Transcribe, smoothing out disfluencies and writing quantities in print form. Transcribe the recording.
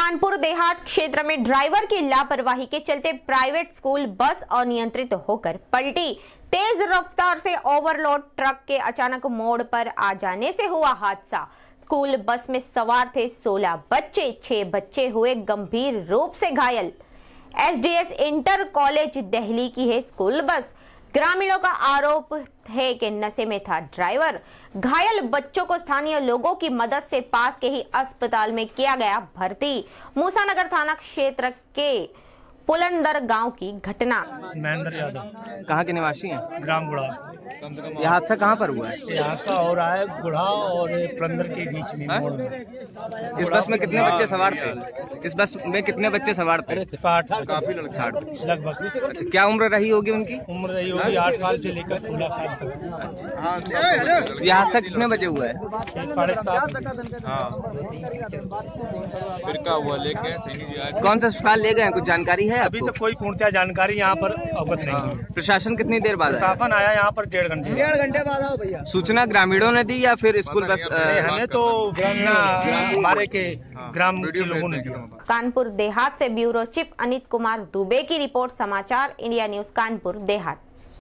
कानपुर देहात क्षेत्र में ड्राइवर की लापरवाही के चलते प्राइवेट स्कूल बस अनियंत्रित होकर पलटी। तेज रफ्तार से ओवरलोड ट्रक के अचानक मोड़ पर आ जाने से हुआ हादसा। स्कूल बस में सवार थे 16 बच्चे, 6 बच्चे हुए गंभीर रूप से घायल। एसडीएस इंटर कॉलेज दिल्ली की है स्कूल बस। ग्रामीणों का आरोप है कि नशे में था ड्राइवर। घायल बच्चों को स्थानीय लोगों की मदद से पास के ही अस्पताल में किया गया भर्ती। मूसानगर थाना क्षेत्र के पुलंदर गांव की घटना। महेंद्र यादव कहाँ के निवासी हैं? ग्राम गुड़ा। यह हादसा कहाँ पर हुआ है? यहाँ का हो रहा है गुड़ा और पुलंदर के बीच में मोड़ में। इस बस में कितने बच्चे सवार थे? इस बस में कितने बच्चे सवार थे? 60 लगभग। अच्छा, क्या उम्र रही होगी उनकी? उम्र रही होगी 8 साल से लेकर 16 साल तक। यह हादसा कितने बजे हुआ है? 7:30। फिर क्या हुआ लेके कौन सा अस्पताल ले गए हैं, कुछ जानकारी है अभी आपको? तो कोई पूर्णतः जानकारी यहाँ पर अवगत नहीं है। प्रशासन कितनी देर बाद आया? प्रशासन आया यहाँ पर 1.5 घंटे बाद आओ भैया। सूचना ग्रामीणों ने दी या फिर स्कूल बस? हमें तो हमारे के ग्राम के लोगों ने दिया। कानपुर देहात से ब्यूरो चीफ अनित कुमार दुबे की रिपोर्ट। समाचार इंडिया न्यूज कानपुर देहात।